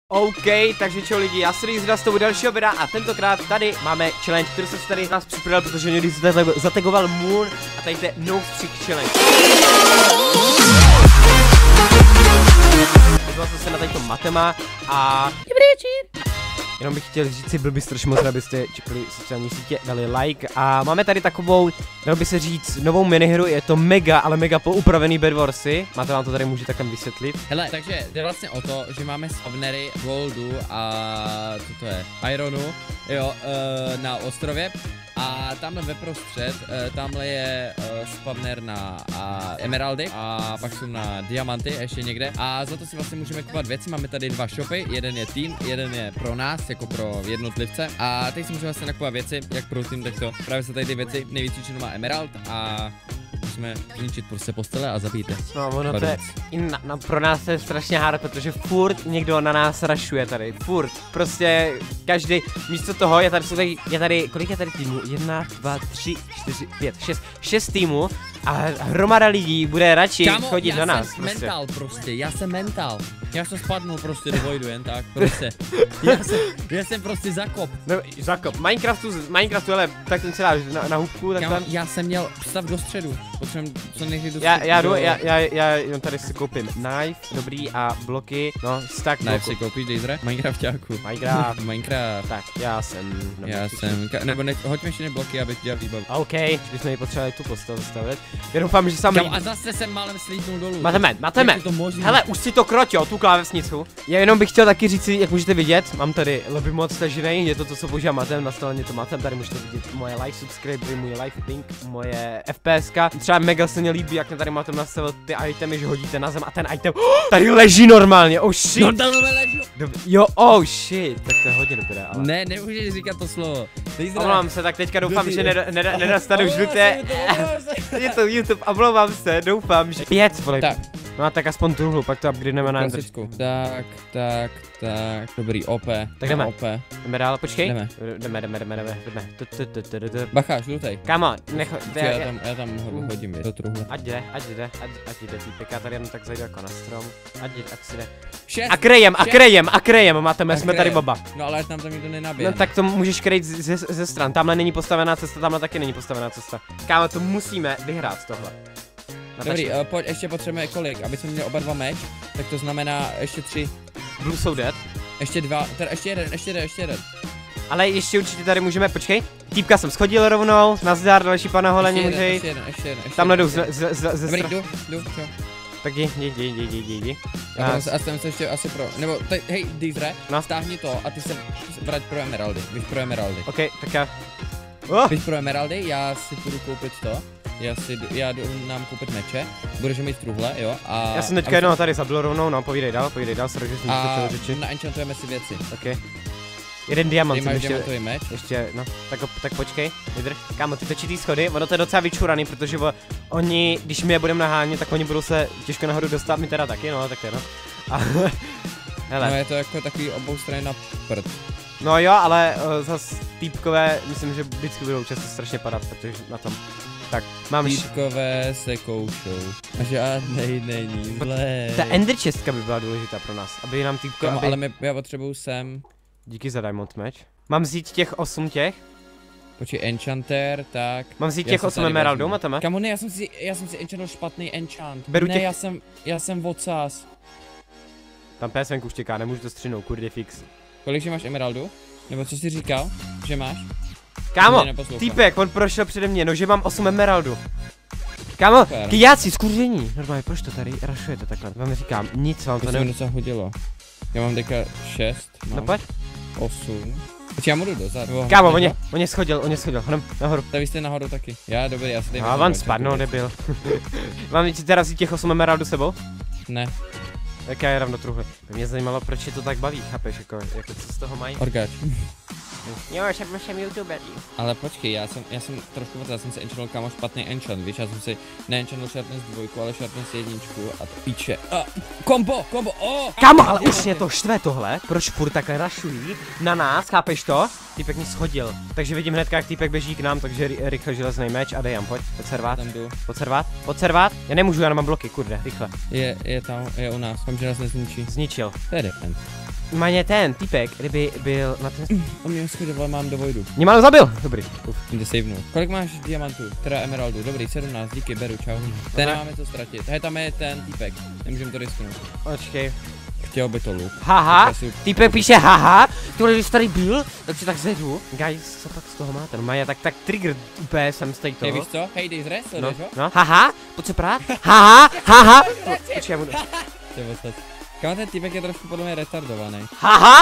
OK, takže čau lidi, já se Rizda z toho dalšího videa a tentokrát tady máme challenge, který jsem si tady nás připravil, protože někdy se zategoval Moon a tady je no střih challenge. Podíval jsem se na tadyto Matema a... Dobrý večer! Jenom bych chtěl říct si, byl by strašně moc, abyste čekali sociální sítě, dali like a máme tady takovou, dalo by se říct, novou minihru, je to mega, ale mega poupravený Bedwarsy. Máte vám to tady může takhle vysvětlit. Hele, takže jde vlastně o to, že máme spawnery goldu a co to je, ironu, jo, na ostrově. A tamhle veprostřed, tamhle je spawner na emeraldy a pak jsou na diamanty ještě někde. A za to si vlastně můžeme kupovat věci, máme tady dva shopy, jeden je team, jeden je pro nás, jako pro jednotlivce. A teď si můžeme vlastně nakupovat věci, jak pro team, tak to. Právě se tady ty věci, nejvíc většinou má emerald a musíme zničit prostě postele a zabijte. No, ono to je, pro nás to je strašně hard, protože furt někdo na nás rašuje tady, furt, prostě každý, místo toho je tady, kolik je tady týmů? 1, 2, 3, 4, 5, 6 týmů a hromada lidí bude radši chodit na nás. Já jsem mental. Já jsem spadnul prostě do voidu jen tak, prostě. Já jsem prostě zakop. No, zakop. Minecraftu, ale tak ten se dáš na hubku, tak tam. Já jsem měl stav do středu. Potřebuji co někdy do středu. Já jenom tady si koupím knife, dobrý a bloky, no, stack knife si koupíš, Dejzre? Minecraftáku. Minecraft. Tak, já jsem, nebo hoď mi ještě bloky, abych dělal výbavu. OK, bychom potřebovali tu postavu zastavit. Já doufám, že sám. A zase jsem málem slítnul dolů. Mateme. Hele, už si to kroťo, tu klávesnicu. Já jenom bych chtěl taky říct, jak můžete vidět, mám tady lobby mod stažený, je to co používám Matem, nastaveně to Matem, tady můžete vidět moje like, subscribe, můj live link, moje FPSka. Třeba mega se mě líbí, jak tady Matem nastavil ty itemy, že hodíte na zem a ten item tady leží normálně, oh shit. No tam leží. Jo, oh shit, tak to je hodně dobré, ale. Ne, nemůžeš říkat to slovo. Omlouvám se, tak teďka doufám, že nedostanu žluté. Je to YouTube, omlouvám se, doufám, že 5 vole. No a tak aspoň truhlu, pak to upgradeneme na Ender. Tak, dobrý, OP. Tak jdeme. OP. Jdeme dál, počkej. Jdeme. Bacha, žlutej. Kámo, já tam hodím do truhlu. Ať jde, týpek, já tady jenom tak zajdu jako na strom. Ať si jde. A krejem, Mateme, jsme tady oba. No ale nám tam nikdo nenabije. No tak to můžeš krejt ze stran, tamhle není postavená cesta, tamhle taky není postavená cesta. Kámo, to musíme vyhrát z tohle. Dobrý, pojď, ještě potřebujeme kolik, aby jsme měli oba dva meč, tak to znamená ještě 3. Blue jsou dead. Ještě 2, teda ještě jeden. Ale ještě určitě tady můžeme, počkej. Týpka jsem schodil rovnou, nazdar, další pana hole nemůže jít. Ještě jeden. Tamhle jdu ze Dobrý, jdu, čo? Tak jdi. A jsem se ještě asi pro, nebo hej, Dizre, stáhni to a ty se vrať pro emeraldy, běž pro emeraldy. OK, tak já. Běž pro emeraldy, já si půjdu koupit to. Já jdu nám koupit meče, budeš mít truhle, jo, a... Já jsem teďka jednoho tady zabil rovnou, no, povídej dál, srožil jsem a řeči. Naenchantujeme si věci. OK. Jeden diamant jsem diamantový meč. Ještě, no, tak počkej, vydrž. Kámo, ty točí ty schody, ono to je docela vyčuraný, protože oni, když my je budeme nahánět, tak oni budou se těžko nahoru dostat, my teda taky, no, tak no. Hele. No je to jako takový obou strany na prd. No jo, ale zas týpkové, myslím, že vždycky budou často strašně padat, protože na tom. Tak, mám týpkové se koušou a žádnej není zlé. Ta ender chestka by byla důležitá pro nás, aby nám týpko, ale já potřebuju sem. Díky za diamond match. Mám vzít těch 8 těch? Počkej, enchanter, tak. Mám vzít těch 8 emeraldů, Mateme? Kamu ne, já jsem si enchantil špatný enchant. Beru ne, já jsem vocás. Tam PS venku štěká, nemůžu to střihnout, kurdy fix. Kolik že máš emeraldů? Nebo co jsi říkal, že máš? Kámo, týpek, on prošel přede mě, no že mám 8 emeraldů. Kámo, kyjáci, skurření. Normálně, proč to tady rašujete takhle? Vám říkám, nic vám to nevím. To se hodilo. Já mám teďka 6, no pojď. 8. Já mu jdu dozadu. Kámo, on je schodil, jdem nahoru. Tak vy jste nahoru taky. Já dobrý, já se tady. A vám spadnou, debil. Mám ti teda vzít těch 8 emeraldů sebou? Ne. Tak já jedám do truhly. Mě zajímalo, proč je to tak baví, chápeš, jako co z toho mají? Orgáč. Jo, jsem youtuber. Ale počkej, já jsem trošku já jsem si enchantil kámo špatný enchant, víš, já jsem si neenchantil Sharpness 2, ale Sharpness 1 a to píče. Kombo, Kámo, ale už mě to štve tohle, proč furt takhle rašují na nás, chápeš to? Týpek mě schodil, takže vidím hnedka, jak týpek běží k nám, takže rychle železný meč a dejám, pojď, podservát, já nemůžu, já nemám bloky, kurde, rychle. Je tam, je u nás, tam že nás nezničí. Zničil. To je defend. Maně ten týpek, kdyby byl na ten... On mě schodoval, mám do vojdu. Mě málo zabil, dobrý. Jde savenul. Kolik máš diamantů? Teda emeraldu, dobrý, 17, díky, beru, čau. Ten nemáme co ztratit. Hej, tam je ten týpek, nemůžeme to risknout. Počkej. Chtěl by to loot. Haha, týpek píše haha, tohle když tady byl, tak si tak zedu. Guys, co pak z toho máte? No Maja, tak trigger úplně jsem z toho. Hej, víš co? Hej, dej zres, no, ho? no, haha, pojď se prát. Haha, haha. Počkej, já budu. Kámo, ten týpek je trošku podle mě retardovaný. Haha!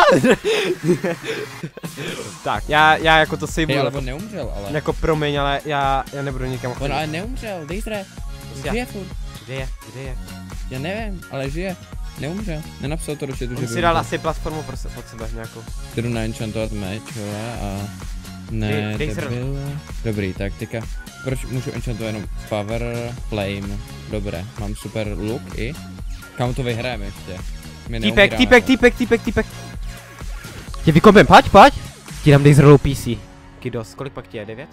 Tak, já jako to saveju. Hej, ale on neumřel, ale. Jako promiň, ale já nebudu nikam chodit. On ale neumřel, dej zre. Žije furt. Kde je? Já nevím, ale žije. Neumřel. Nenapsal to do chatu, že by si dal asi platformu pod sebe nějakou. Jdu naenchantovat meč, a... Ne, dobrý, tak teďka. Proč můžu enchantovat jenom power, flame, dobré, mám super look i. Kam to vyhrajeme ještě? Týpek. Tě vykopem, pojď. Ti dám Dejzrolou PC. Kidos, kolik pak ti je, 9?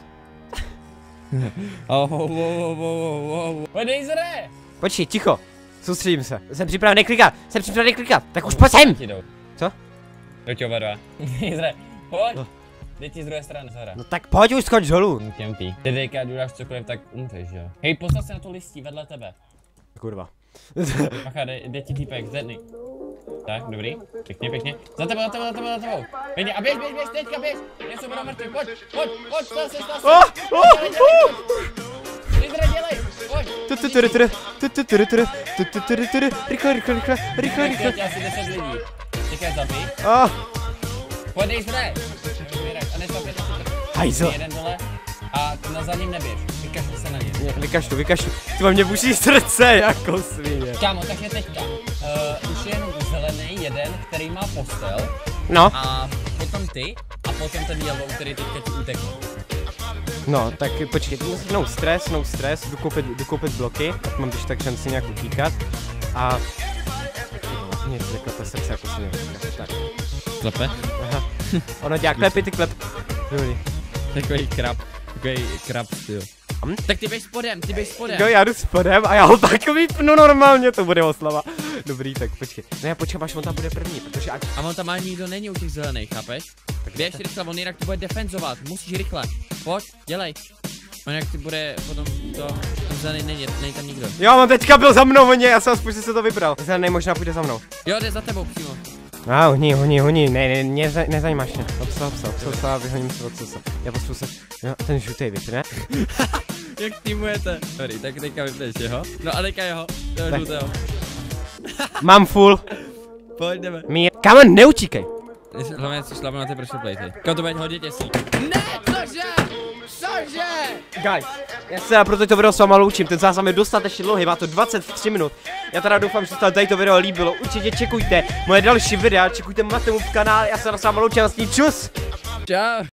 Pojď Dejzre! Počkej, ticho. Soustředím se. Jsem připravený klikat. Tak už pojď sem. Co? Do těho vedla. Dejzre, pojď. Jde ti z druhé strany, Zara. No tak pojď už skoč dolů. Ty dejka, ať uděláš cokoliv, tak umřeš, jo. Hej, postav se na to listí vedle tebe. Kurva. Pacha, jde ti týpek, zedný. Tak, dobrý, pěkně. Za tebou. Pěkně, a běž, teďka běž. Něco bude mrtvý, pojď, stal se. Dejzre, dělej, pojď. Rychle. Teď asi 10 lidí. Čekaj, zabij. Pojď, Dejzre. A nestav jedna super. Hajzo. Jeden dole a za ním neběž. Vykašli se na ně. Vykašlu. Ty mě buší srdce, jako svině. Kámo, takže teďka. Už je jenom zelený jeden, který má postel. No. A potom ty. A potom ten yellow, který teďka ti utekne. No, tak počkej, no stres, jdu koupit bloky, tak mám když tak šanci nějak utíkat. A... Mě to klepe srdce jako svině. Tak. Klepe? Aha. Ono dělá klepy, ty klep. Dobrý. Takový krab styl. Tak ty běž spodem. Jo, já jdu spodem a já ho tak vypnu normálně, to bude oslava. Dobrý, tak počkej. No já počkám, až on tam bude první, protože ať... A on tam ani nikdo není u těch zelených, chápeš? Tak běž rychle, on jinak to bude defenzovat, musíš rychle. Pojď, dělej. On jak ty bude potom to... Tam zelený není tam nikdo. Jo, on teďka byl za mnou, já jsem aspoň se to vybral. Zelený možná půjde za mnou. Jo, jde za tebou přímo. Honí, nezajímáš mě. Obsa, vyhoním se od sosa. Já potřebuji se, jo, ten žlutej vypne. Jak týmujete? Dobrý, tak teďka vypneš jeho. No a teďka jeho, toho žlutého. Mám full. Pojď, jdeme. Kámo, neutíkej. Hlavně si šlapu na ty pressure platey. Kam to bude hodit těsí. Ne, cože? Guys, já se proto to video s váma loučím, ten záznam je dostatečně dlouhý, má to 23 minut. Já teda doufám, že se tady to video líbilo, určitě čekujte moje další videa, čekujte Mateův kanál, já se na s váma loučím, čus! Čau.